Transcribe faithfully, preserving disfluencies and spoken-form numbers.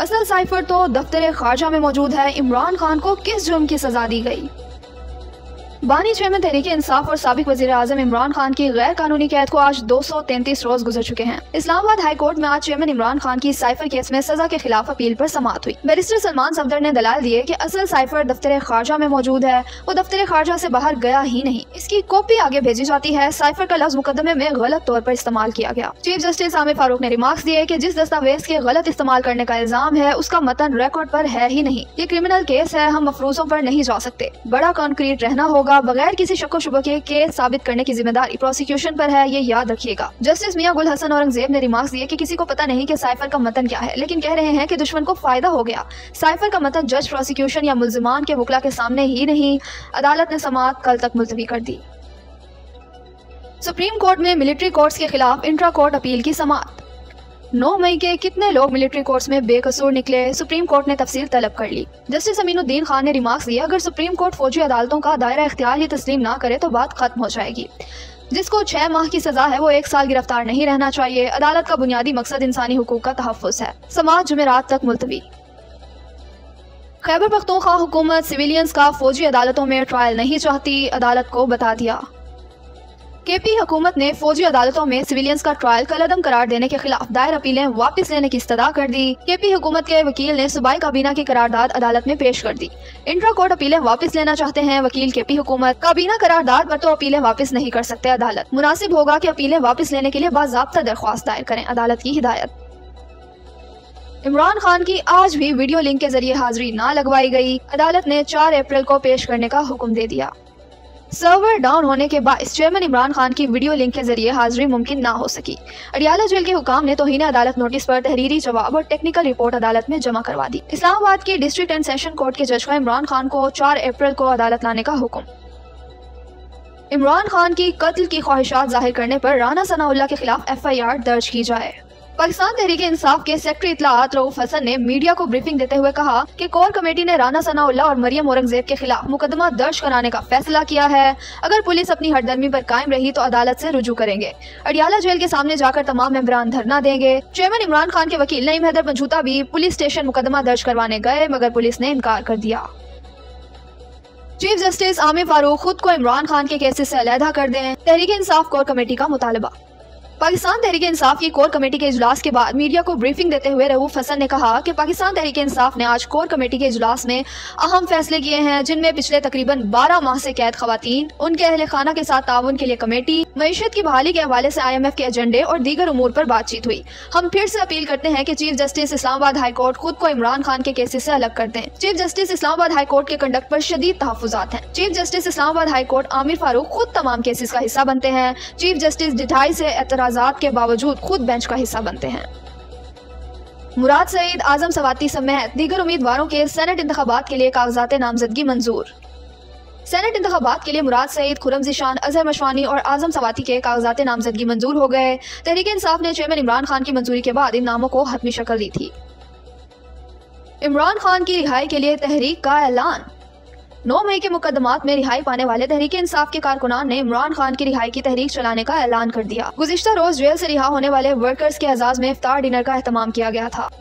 असल साइफर तो दफ्तर खारजा में मौजूद है। इमरान खान को किस जुर्म की सजा दी गई? बानी चेयरमैन तहरीक इंसाफ और साबिक वजीर आजम इमरान खान की गैर कानूनी कैद को आज दो सौ तैंतीस रोज गुजर चुके हैं। इस्लामाबाद हाई कोर्ट में आज चेयरमैन इमरान खान की साइफर केस में सजा के खिलाफ अपील पर समाअत हुई। बैरिस्टर सलमान सफदर ने दलाल दिए कि असल साइफर दफ्तर खारजा में मौजूद है, वो दफ्तर खारजा से बाहर गया ही नहीं, इसकी कॉपी आगे भेजी जाती है। साइफर का लफ्ज मुकदमे में गलत तौर पर इस्तेमाल किया गया। चीफ जस्टिस आमिर फारूक ने रिमार्क्स दिए कि जिस दस्तावेज के गलत इस्तेमाल करने का इल्जाम है उसका मतन रिकॉर्ड पर है ही नहीं। ये क्रिमिनल केस है, हम मफरूजों पर नहीं जा सकते। बड़ा कॉन्क्रीट रहना होगा। बगैर किसी शक शुबह के केस साबित करने की जिम्मेदारी प्रोसिक्यूशन पर है, ये याद रखिएगा। जस्टिस मियां गुल हसन औरंगजेब ने रिमार्क्स दिए कि किसी को पता नहीं कि साइफर का मतन क्या है, लेकिन कह रहे हैं कि दुश्मन को फायदा हो गया। साइफर का मतन जज, प्रोसिक्यूशन या मुल्जिमान के वकला के सामने ही नहीं। अदालत ने समाअत कल तक मुलतवी कर दी। सुप्रीम कोर्ट में मिलिट्री कोर्ट्स के खिलाफ इंट्रा कोर्ट अपील की समाअत। नौ मई के कितने लोग मिलिट्री कोर्ट्स में बेकसूर निकले, सुप्रीम कोर्ट ने तफसील तलब कर ली। जस्टिस अमीनुद्दीन खान ने रिमार्क्स दिया, अगर सुप्रीम कोर्ट फौजी अदालतों का दायरा इख्तियार ही तस्लीम ना करे तो बात खत्म हो जाएगी। जिसको छह माह की सजा है वो एक साल गिरफ्तार नहीं रहना चाहिए। अदालत का बुनियादी मकसद इंसानी हुकूक का तहफ़्फ़ुज़ है। समाअत जुमेरात तक मुलतवी। खैबर पख्तूनख्वा हुकूमत सिविलियंस का फौजी अदालतों में ट्रायल नहीं चाहती, अदालत को बता दिया। के पी हुकूमत ने फौजी अदालतों में सिविलियंस का ट्रायल कलअदम करार देने के खिलाफ दायर अपीलें वापस लेने की इस्तदा कर दी। के पी हुकूमत के वकील ने सूबाई काबीना की करारदाद अदालत में पेश कर दी। इंट्रा कोर्ट अपीलें वापस लेना चाहते हैं वकील के पी हुकूमत। काबीना करारदाद पर तो अपीलें वापस नहीं कर सकते अदालत। मुनासिब होगा कि अपीलें वापस लेने के लिए बाज़ाब्ता दरख्वास्त दायर करें, अदालत की हिदायत। इमरान खान की आज भी वीडियो लिंक के जरिए हाजिरी न लगवाई गई। अदालत ने चार अप्रैल को पेश करने का हुक्म दे दिया। सर्वर डाउन होने के बाद चेयरमैन इमरान खान की वीडियो लिंक के जरिए हाजिरी मुमकिन ना हो सकी। अडियाला जेल के हुकाम ने तौहीन अदालत नोटिस पर तहरीरी जवाब और टेक्निकल रिपोर्ट अदालत में जमा करवा दी। इस्लामाबाद की डिस्ट्रिक्ट एंड सेशन कोर्ट के जज का इमरान खान को चार अप्रैल को अदालत लाने का हुक्म। इमरान खान की कत्ल की ख्वाहिशात जाहिर करने पर राना सनाउल्लाह के खिलाफ एफ आई आर दर्ज की जाए। पाकिस्तान तहरीक इंसाफ के सेक्रेटरी इत्तलाआत रऊफ हसन ने मीडिया को ब्रीफिंग देते हुए कहा कि कोर कमेटी ने राना सनाउल्लाह और मरियम औरंगजेब के खिलाफ मुकदमा दर्ज कराने का फैसला किया है। अगर पुलिस अपनी हरदर्मी पर कायम रही तो अदालत से रुजू करेंगे। अडियाला जेल के सामने जाकर तमाम मेंबरान धरना देंगे। चेयरमैन इमरान खान के वकील नईम हैदर पंजूता भी पुलिस स्टेशन मुकदमा दर्ज करवाने गए, मगर पुलिस ने इनकार कर दिया। चीफ जस्टिस आमिर फारूक खुद को इमरान खान के केसेस से अलहदा कर दें, तहरीक इंसाफ कोर कमेटी का मुतालबा। पाकिस्तान तहरीक इंसाफ की कोर कमेटी के इजलास के बाद मीडिया को ब्रीफिंग देते हुए रऊफ हसन ने कहा कि पाकिस्तान तहरीक इंसाफ ने आज कोर कमेटी के इजलास में अहम फैसले किए हैं, जिनमें पिछले तकरीबन बारह माह से कैद खवातीन, उनके अहले खाना के साथ ताउन के लिए कमेटी, मईशत की बहाली के हवाले से आई एम एफ के एजेंडे और दीगर उमूर पर बातचीत हुई। हम फिर से अपील करते हैं कि chief justice Islamabad high court खुद को इमरान खान के केसेस से अलग कर दें। Chief justice Islamabad high court के कंडक्ट पर शदीद तहफ्फुज़ात हैं। Chief justice Islamabad high court Aamir Farooq खुद तमाम केसेस का हिस्सा बनते हैं। चीफ जस्टिस ढिठाई से एतराजात के बावजूद खुद बेंच का हिस्सा बनते हैं। मुराद सईद, आजम सवाती समेत दीगर उम्मीदवारों के सेनेट इंतखाबात के लिए कागजात नामजदगी मंजूर। सेनेट इंतखाबात के लिए मुराद सईद, खुरम ज़ीशान, अजहर मशवानी और आजम सवाती के कागजात नामजदगी मंजूर हो गए। तहरीक इंसाफ ने चेयरमैन इमरान खान की मंजूरी के बाद इन नामों को हतमी शक्ल दी थी। इमरान खान की रिहाई के लिए तहरीक का ऐलान। नौ मई के मुकदमात में रिहाई पाने वाले तहरीक इंसाफ के कारकुनान ने इमरान खान की रिहाई की तहरीक चलाने का ऐलान कर दिया। गुज़िश्ता रोज जेल से रिहा होने वाले वर्कर्स के एजाज में इफ्तार डिनर का एहतमाम किया गया था।